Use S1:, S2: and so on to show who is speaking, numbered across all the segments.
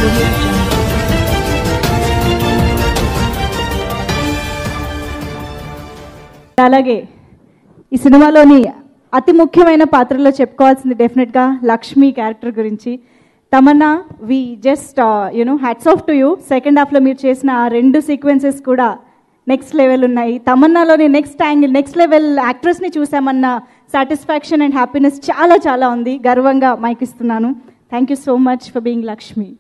S1: Audio Jungle.
S2: అలాగే ఈ సినిమాలోని అతి ముఖ్యమైన పాత్రలో చెప్పుకోవాల్సింది డెఫినెట్గా లక్ష్మి క్యారెక్టర్ గురించి. Tamannaah, we just hats off to you. Second హాఫ్లో మీరు చేసిన ఆ 2 సీక్వెన్సెస్ కూడా నెక్స్ట్ లెవెల్ ఉన్నాయి. తమన్నాలోని నెక్స్ట్ యాంగిల్, నెక్స్ట్ లెవెల్ యాక్ట్రెస్ని చూసామన్న సాటిస్ఫాక్షన్ అండ్ హ్యాపీనెస్ చాలా చాలా ఉంది. గర్వంగా మైక్ ఇస్తున్నాను. Thank you so much for being Lakshmi.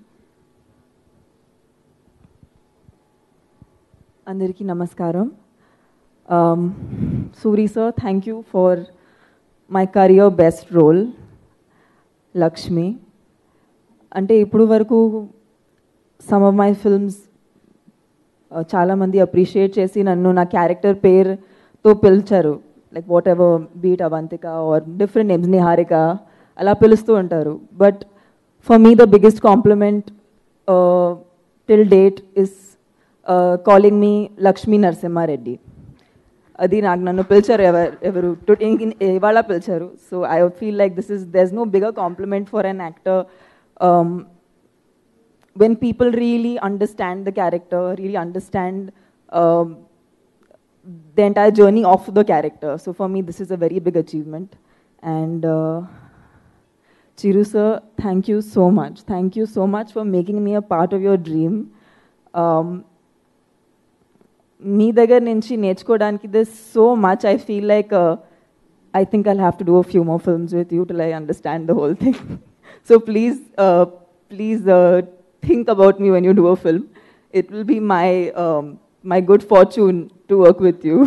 S3: అందరికీ నమస్కారం. Suri sir, thank you for my career best role, Lakshmi. అంటే ఇప్పుడు వరకు some of my films చాలామంది అప్రిషియేట్ చేసి నన్ను నా క్యారెక్టర్ పేరుతో పిలిచారు. Like whatever be it Avantika or different names, Niharika అలా పిలుస్తూ ఉంటారు. But for me the biggest compliment till date is calling me Lakshmi Narasimha Reddy. అది నన్ను పిలిచారు, ఎవరు ఇవాళ పిలిచారు. So I feel like there's no bigger compliment for an actor when people really understand the character, really understand the entire journey of the character. So for me this is a very big achievement. And Chiru sir, thank you so much. Thank you so much for making me a part of your dream. మీ దగ్గర నుంచి నేర్చుకోవడానికి this so much. I feel like I think I'll have to do a few more films with you till I understand the whole thing. So please think about me when you do a film. It will be my good fortune to work with you.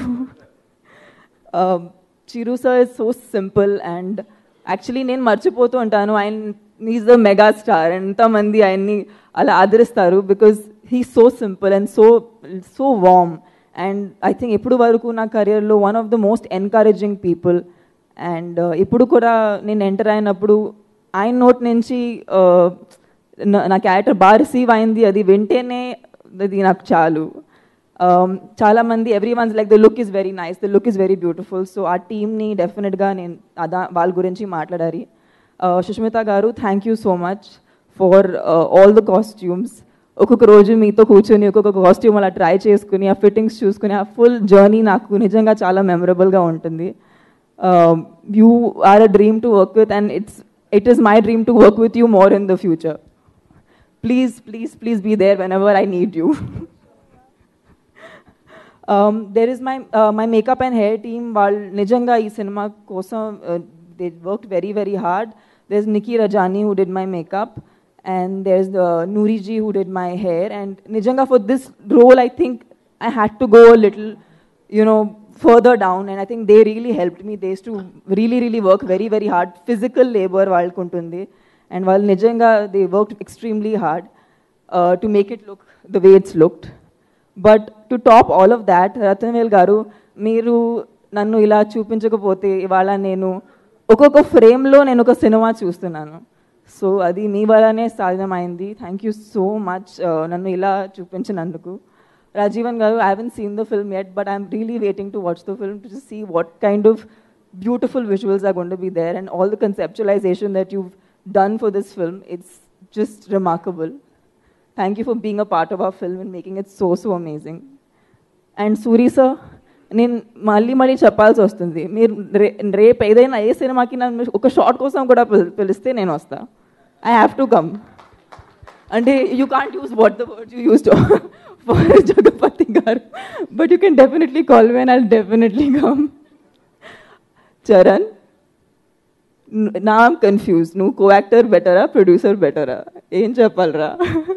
S3: Chiru sir is so simple and actually నేను మర్చిపోతూ ఉంటాను ఆయన is the mega star. ఎంతమంది ఆయన్ని అలా ఆదరిస్తారు because he's so simple and so warm. And I think ippudu varaku na career lo one of the most encouraging people. And ippudu kuda nenu enter ayinappudu ayin note nunchi na character ba receive ayindi adi ventene adi naaku chalu. Chala mandi everyone's like the look is very nice, the look is very beautiful. So our team ni definite ga nen ada vaal gurinchi maatladari. Shushmita garu, thank you so much for all the costumes. ఒక్కొక్క రోజు మీతో కూర్చొని ఒక్కొక్క costume అలా try చేసుకుని ఆ fittings చూసుకుని ఆ ఫుల్ జర్నీ నాకు నిజంగా చాలా మెమరబుల్గా ఉంటుంది. You are a dream to work with and it is my dream to work with you more in the future. Please be there whenever I need you. There is my makeup and hair team. వాళ్ళు నిజంగా ఈ cinema కోసం they work very very hard. There is Nikki Rajani who did my makeup. And there's Noori ji who did my hair. And nijanga for this role I think I had to go a little further down, and I think they really helped me. They used to really work very very hard. Physical labor valkuntundi, and while nijanga they worked extremely hard to make it look the way it's looked. But to top all of that, Ratnavel garu meeru nannu ila chupinchakapothe ivala nenu okka frame lo nenu oka cinema chustunnanu. So అది మీ వల్లనే సాధ్యమైంది. Thank you so much నన్ను ఇలా చూపించినందుకు. Rajeevan garu, I haven't seen the film yet, but I'm really waiting to watch the film to just see what kind of beautiful visuals are going to be there and all the conceptualization that you've done for this film. It's just remarkable. Thank you for being a part of our film and making it so amazing. And Suri sir, నేను మళ్ళీ చెప్పాల్సి వస్తుంది. మీరు రేపు ఏదైనా ఏ సినిమాకి నన్ను ఒక షార్ట్ కోసం కూడా పిలిస్తే నేను వస్తా. I have to come. అంటే you can't use what the words you used for Jagapathi garu, but you can definitely call me and I'll definitely come. Charan, నా ఐమ్ కన్ఫ్యూజ్. నువ్వు కో యాక్టర్ బెటరా, ప్రొడ్యూసర్ బెటరా? ఏం చెప్పాలరా?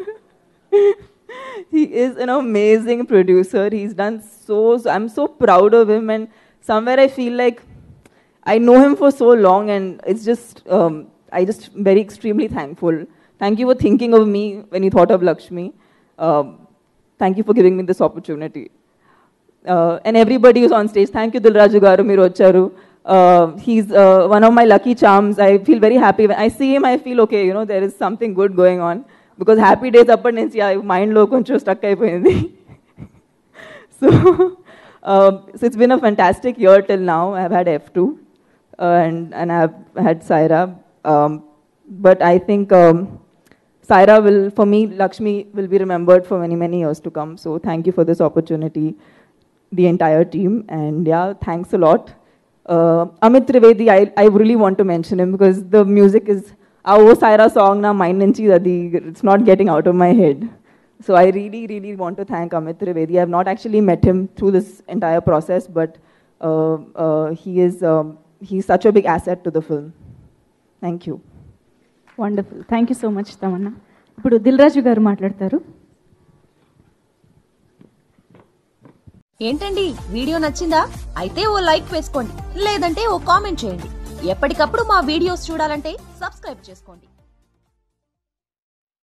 S3: He is an amazing producer. He's done so I'm so proud of him, and somewhere I feel like I know him for so long, and it's just I just very extremely thankful. Thank you for thinking of me when you thought of Lakshmi. Thank you for giving me this opportunity. And everybody who's on stage, thank you Dilraju garu, meer vacharu. He's one of my lucky charms. I feel very happy when I see him. I feel okay, there is something good going on. Because happy days అప్పటి నుంచి మైండ్లో కొంచెం stuck అయిపోయింది. So it's been a fantastic year till now. I've had F2 and I've had Saira. But I think Saira will, for me, Lakshmi will be remembered for many, many years to come. So thank you for this opportunity, the entire team. And yeah, thanks a lot. Amit Trivedi, I really want to mention him because the music is, our Saira song na mind nunchi adi, it's not getting out of my head. So I really, really want to thank Amit Trivedi. I have not actually met him through this entire process, but he's such a big asset to the film. Thank you.
S2: Wonderful, thank you so much Tamannaah. ఇప్పుడు దిల్ రాజు గారు మాట్లాడతారు.
S1: ఏంటండి, video నచ్చిందా? అయితే ఓ like వేసుకోండి, లేదంటే ఓ comment చేయండి. ఎప్పటికప్పుడు మా వీడియోస్ చూడాలంటే సబ్స్క్రైబ్ చేసుకోండి.